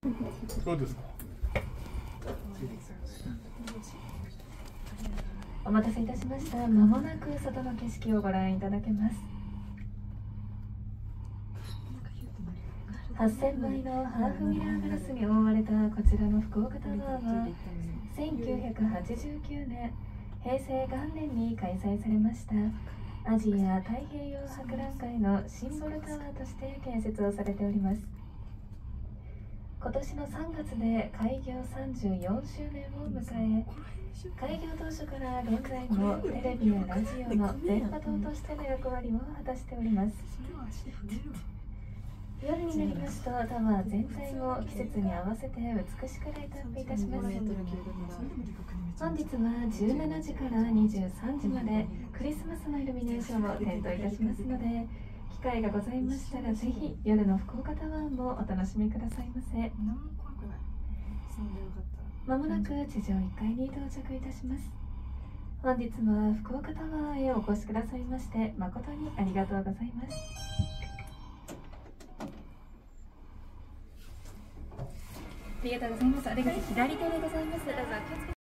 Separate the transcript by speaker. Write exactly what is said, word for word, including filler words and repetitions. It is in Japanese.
Speaker 1: どうですか。
Speaker 2: お待たせいたしました。まもなく外の景色をご覧いただけます。はっせんまいのハーフミラーガラスに覆われたこちらの福岡タワーはせんきゅうひゃくはちじゅうきゅうねん平成元年に開催されました。アジア太平洋博覧会のシンボルタワーとして建設をされております。今年のさんがつで開業さんじゅうよんしゅうねんを迎え、開業当初から現在もテレビやラジオの電波塔としての役割を果たしております。夜になりますとタワー全体を季節に合わせて美しくライトアップいたします。本日はじゅうしちじからにじゅうさんじまでクリスマスのイルミネーションを点灯いたしますので、機会がございましたらぜひ夜の福岡タワーもお楽しみくださいませ。まもなく地上いっかいに到着いたします。本日は福岡タワーへお越しくださいまして誠にありがとうございます。ありがとうございます。ありがとう。左手でございます。どうぞお気をつけて。